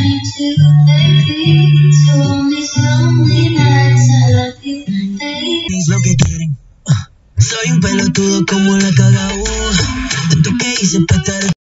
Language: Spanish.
Lo que quieren. Soy un pelotudo como la cagao. Tanto que hice para estar